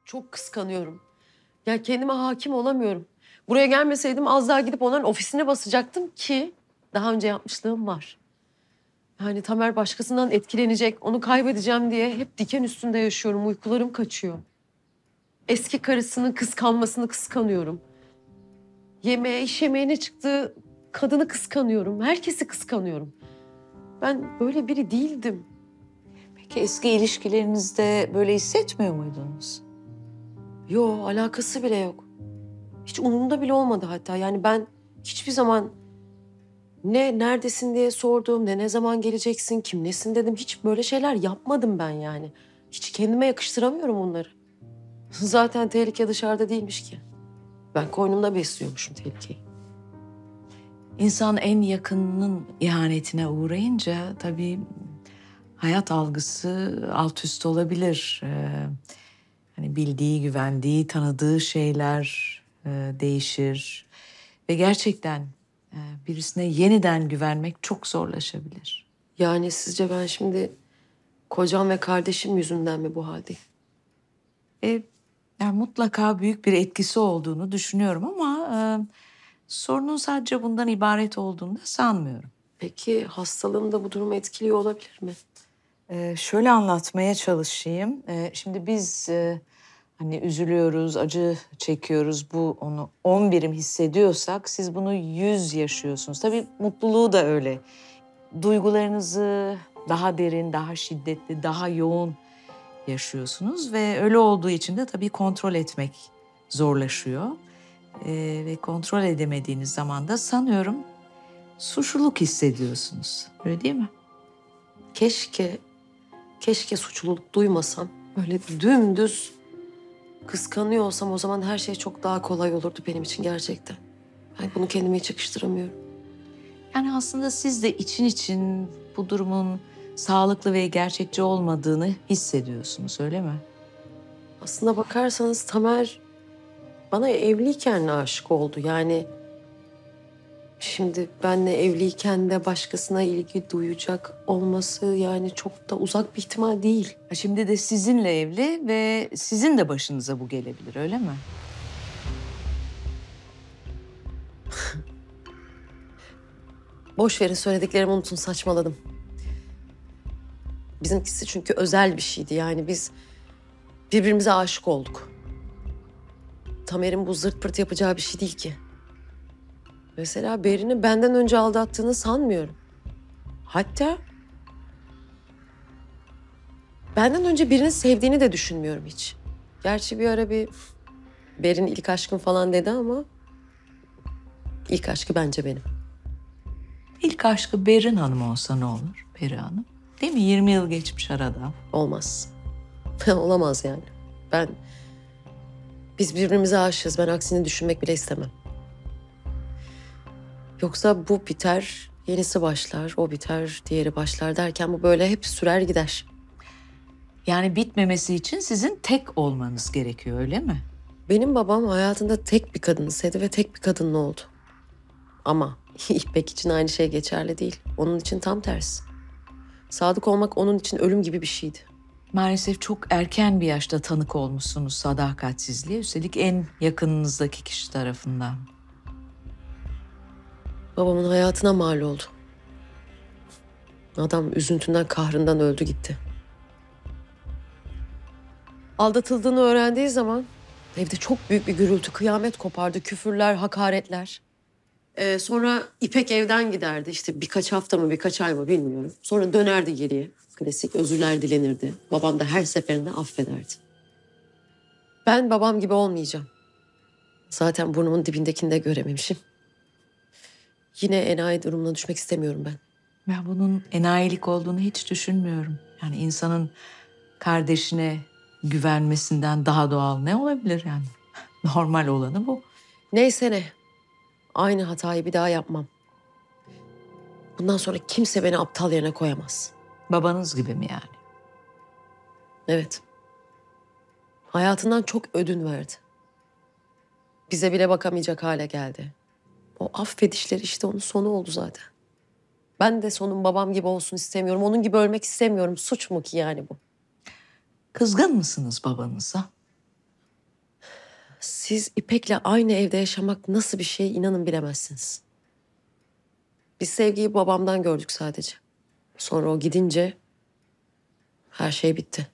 Çok kıskanıyorum. Ya kendime hakim olamıyorum. Buraya gelmeseydim az daha gidip onların ofisine basacaktım ki daha önce yapmışlığım var. Yani Tamer başkasından etkilenecek, onu kaybedeceğim diye hep diken üstünde yaşıyorum. Uykularım kaçıyor. Eski karısının kıskanmasını kıskanıyorum. Yemeğe, iş yemeğine çıktığı kadını kıskanıyorum. Herkesi kıskanıyorum. Ben böyle biri değildim. Peki eski ilişkilerinizde böyle hissetmiyor muydunuz? Yo, alakası bile yok. Hiç umurumda bile olmadı hatta. Yani ben hiçbir zaman ne neredesin diye sordum, ne zaman geleceksin, kim nesin dedim. Hiç böyle şeyler yapmadım ben yani. Hiç kendime yakıştıramıyorum onları. Zaten tehlike dışarıda değilmiş ki. Ben koynumda besliyormuşum tehlikeyi. İnsan en yakınının ihanetine uğrayınca tabii hayat algısı alt üst olabilir. Hani bildiği, güvendiği, tanıdığı şeyler değişir. Ve gerçekten birisine yeniden güvenmek çok zorlaşabilir. Yani sizce ben şimdi kocam ve kardeşim yüzünden mi bu haldeyim? Yani mutlaka büyük bir etkisi olduğunu düşünüyorum ama sorunun sadece bundan ibaret olduğunu da sanmıyorum. Peki hastalığım da bu durumu etkiliyor olabilir mi? Şöyle anlatmaya çalışayım. Şimdi biz hani üzülüyoruz, acı çekiyoruz. Bu onu 10 birim hissediyorsak siz bunu 100 yaşıyorsunuz. Tabii mutluluğu da öyle. Duygularınızı daha derin, daha şiddetli, daha yoğun yaşıyorsunuz ve öyle olduğu için de tabii kontrol etmek zorlaşıyor. Ve kontrol edemediğiniz zaman da sanıyorum suçluluk hissediyorsunuz. Öyle değil mi? Keşke suçluluk duymasam. Böyle dümdüz kıskanıyor olsam o zaman her şey çok daha kolay olurdu benim için gerçekten. Ben bunu kendime hiç yakıştıramıyorum. Yani aslında siz de için bu durumun sağlıklı ve gerçekçi olmadığını hissediyorsunuz, öyle mi? Aslına bakarsanız Tamer bana evliyken aşık oldu. Yani şimdi benle evliyken de başkasına ilgi duyacak olması yani çok da uzak bir ihtimal değil. Şimdi de sizinle evli ve sizin de başınıza bu gelebilir, öyle mi? Boş verin söylediklerimi unutun saçmaladım. Bizimkisi çünkü özel bir şeydi yani biz birbirimize aşık olduk. Tamer'in bu zırt pırt yapacağı bir şey değil ki. Mesela Berin'i benden önce aldattığını sanmıyorum. Hatta benden önce birini sevdiğini de düşünmüyorum hiç. Gerçi bir ara bir Berin ilk aşkım falan dedi ama ilk aşkı bence benim. İlk aşkı Berin Hanım olsa ne olur Peri Hanım? Değil mi? 20 yıl geçmiş aradan. Olmaz. Olamaz yani. Biz birbirimize aşığız. Ben aksini düşünmek bile istemem. Yoksa bu biter, yenisi başlar, o biter, diğeri başlar derken bu böyle hep sürer gider. Yani bitmemesi için sizin tek olmanız gerekiyor, öyle mi? Benim babam hayatında tek bir kadını sevdi ve tek bir kadınla oldu. Ama İpek için aynı şey geçerli değil. Onun için tam tersi. Sadık olmak onun için ölüm gibi bir şeydi. Maalesef çok erken bir yaşta tanık olmuşsunuz sadakatsizliğe. Üstelik en yakınınızdaki kişi tarafından. Babamın hayatına mal oldu. Adam üzüntünden kahrından öldü gitti. Aldatıldığını öğrendiği zaman evde çok büyük bir gürültü, kıyamet kopardı. Küfürler, hakaretler. Sonra İpek evden giderdi. İşte birkaç hafta mı birkaç ay mı bilmiyorum. Sonra dönerdi geriye. Klasik özürler dilenirdi. Babam da her seferinde affederdi. Ben babam gibi olmayacağım. Zaten burnumun dibindekini de görememişim. Yine enayi durumuna düşmek istemiyorum ben. Ben bunun enayilik olduğunu hiç düşünmüyorum. Yani insanın kardeşine güvenmesinden daha doğal ne olabilir yani? Normal olanı bu. Neyse ne. Aynı hatayı bir daha yapmam. Bundan sonra kimse beni aptal yerine koyamaz. Babanız gibi mi yani? Evet. Hayatından çok ödün verdi. Bize bile bakamayacak hale geldi. O affedişleri işte onun sonu oldu zaten. Ben de sonum babam gibi olsun istemiyorum. Onun gibi ölmek istemiyorum. Suç mu ki yani bu? Kızgın mısınız babanıza? Siz İpek'le aynı evde yaşamak nasıl bir şey inanın bilemezsiniz. Biz Sevgi'yi babamdan gördük sadece. Sonra o gidince her şey bitti.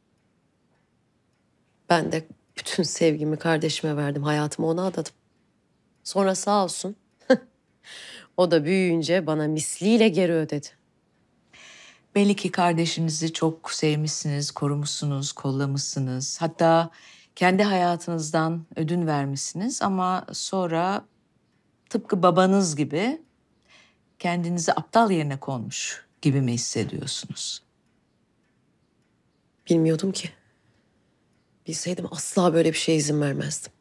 Ben de bütün sevgimi kardeşime verdim. Hayatımı ona adadım. Sonra sağ olsun o da büyüyünce bana misliyle geri ödedi. Belli ki kardeşinizi çok sevmişsiniz, korumuşsunuz, kollamışsınız. Hatta kendi hayatınızdan ödün vermişsiniz ama sonra tıpkı babanız gibi kendinizi aptal yerine konmuş gibi mi hissediyorsunuz? Bilmiyordum ki. Bilseydim asla böyle bir şeye izin vermezdim.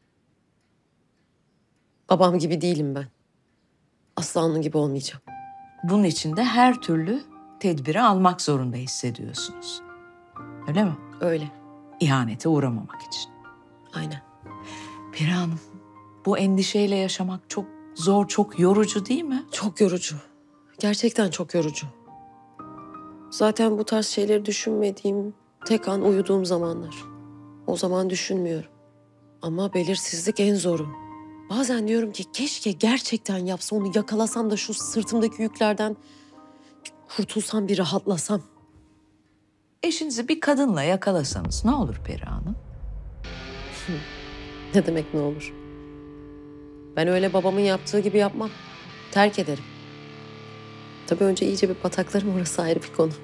Babam gibi değilim ben. Asla onun gibi olmayacağım. Bunun için de her türlü tedbiri almak zorunda hissediyorsunuz. Öyle mi? Öyle. İhanete uğramamak için. Aynen. Peri Hanım, bu endişeyle yaşamak çok zor, çok yorucu değil mi? Çok yorucu. Gerçekten çok yorucu. Zaten bu tarz şeyleri düşünmediğim tek an uyuduğum zamanlar. O zaman düşünmüyorum. Ama belirsizlik en zoru. Bazen diyorum ki keşke gerçekten yapsa, onu yakalasam da şu sırtımdaki yüklerden kurtulsam, bir rahatlasam. Eşinizi bir kadınla yakalasanız ne olur Peri Hanım? Ne demek ne olur? Ben öyle babamın yaptığı gibi yapmam. Terk ederim. Tabii önce iyice bir bataklarım, orası ayrı bir konu.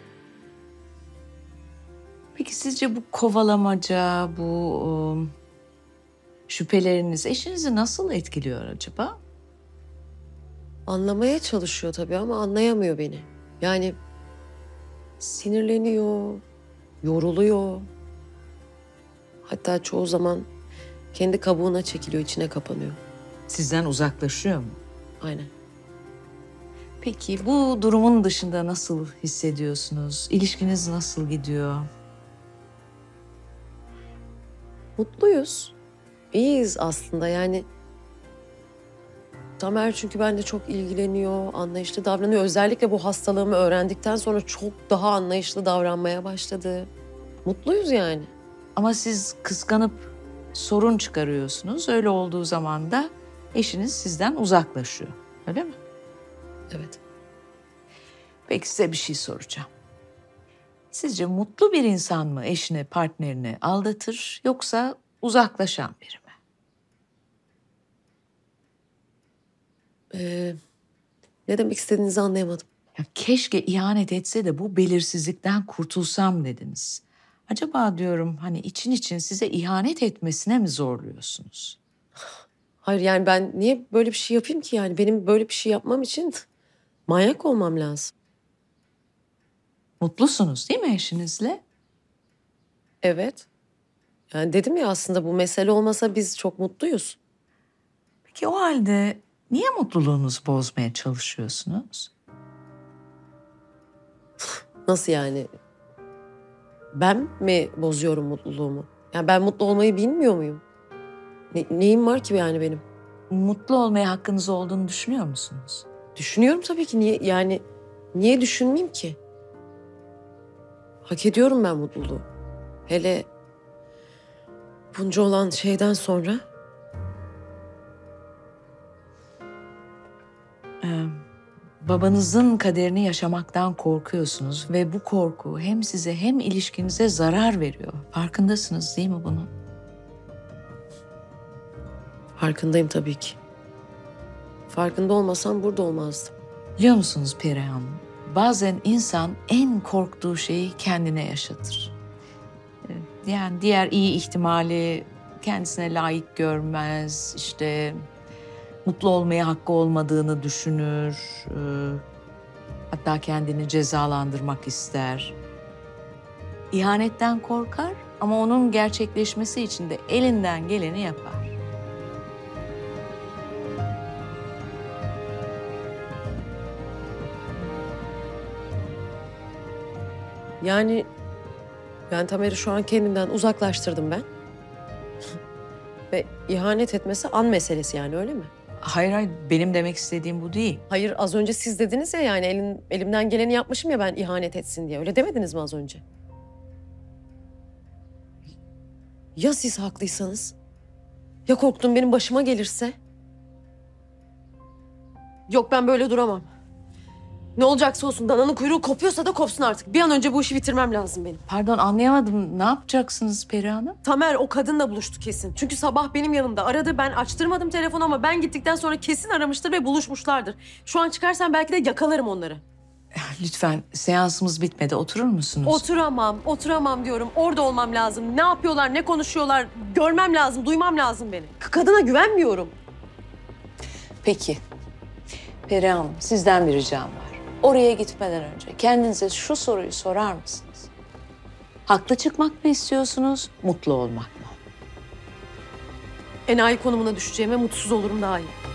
Peki sizce bu kovalamaca, şüpheleriniz eşinizi nasıl etkiliyor acaba? Anlamaya çalışıyor tabii ama anlayamıyor beni. Yani sinirleniyor, yoruluyor. Hatta çoğu zaman kendi kabuğuna çekiliyor, içine kapanıyor. Sizden uzaklaşıyor mu? Aynen. Peki bu durumun dışında nasıl hissediyorsunuz? İlişkiniz nasıl gidiyor? Mutluyuz. İyiyiz aslında yani. Tamer çünkü benimle çok ilgileniyor, anlayışlı davranıyor. Özellikle bu hastalığımı öğrendikten sonra çok daha anlayışlı davranmaya başladı. Mutluyuz yani. Ama siz kıskanıp sorun çıkarıyorsunuz. Öyle olduğu zaman da eşiniz sizden uzaklaşıyor. Öyle mi? Evet. Peki size bir şey soracağım. Sizce mutlu bir insan mı eşini, partnerini aldatır yoksa uzaklaşan biri mi? Ne demek istediğinizi anlayamadım. Ya keşke ihanet etse de bu belirsizlikten kurtulsam dediniz. Acaba diyorum hani için size ihanet etmesine mi zorluyorsunuz? Hayır yani ben niye böyle bir şey yapayım ki yani? Benim böyle bir şey yapmam için manyak olmam lazım. Mutlusunuz değil mi eşinizle? Evet. Yani dedim ya, aslında bu mesele olmasa biz çok mutluyuz. Peki o halde niye mutluluğunuzu bozmaya çalışıyorsunuz? Nasıl yani? Ben mi bozuyorum mutluluğumu? Yani ben mutlu olmayı bilmiyor muyum? Neyim var ki yani benim? Mutlu olmaya hakkınız olduğunu düşünüyor musunuz? Düşünüyorum tabii ki. Niye düşünmeyeyim ki? Hak ediyorum ben mutluluğu. Hele bunca olan şeyden sonra. Babanızın kaderini yaşamaktan korkuyorsunuz ve bu korku hem size hem ilişkinize zarar veriyor. Farkındasınız değil mi bunun? Farkındayım tabii ki. Farkında olmasam burada olmazdım. Biliyor musunuz Peri Hanım? Bazen insan en korktuğu şeyi kendine yaşatır. Yani diğer iyi ihtimali kendisine layık görmez, işte mutlu olmaya hakkı olmadığını düşünür, hatta kendini cezalandırmak ister. İhanetten korkar ama onun gerçekleşmesi için de elinden geleni yapar. Yani ben Tamer'i şu an kendimden uzaklaştırdım ben. Ve ihanet etmesi an meselesi yani, öyle mi? Hayır, benim demek istediğim bu değil. Hayır, az önce siz dediniz ya, yani elimden geleni yapmışım ya ben ihanet etsin diye. Öyle demediniz mi az önce? Ya siz haklıysanız? Ya korktuğum benim başıma gelirse? Yok, ben böyle duramam. Ne olacaksa olsun. Dananın kuyruğu kopuyorsa da kopsun artık. Bir an önce bu işi bitirmem lazım benim. Pardon, anlayamadım. Ne yapacaksınız Peri Hanım? Tamer o kadınla buluştu kesin. Çünkü sabah benim yanımda aradı. Ben açtırmadım telefonu ama ben gittikten sonra kesin aramıştır ve buluşmuşlardır. Şu an çıkarsam belki de yakalarım onları. Lütfen, seansımız bitmedi. Oturur musunuz? Oturamam diyorum. Orada olmam lazım. Ne yapıyorlar, ne konuşuyorlar görmem lazım, duymam lazım benim. Kadına güvenmiyorum. Peki. Peri Hanım, sizden bir ricam var. Oraya gitmeden önce kendinize şu soruyu sorar mısınız? Haklı çıkmak mı istiyorsunuz, mutlu olmak mı? Enayi konumuna düşeceğime mutsuz olurum daha iyi.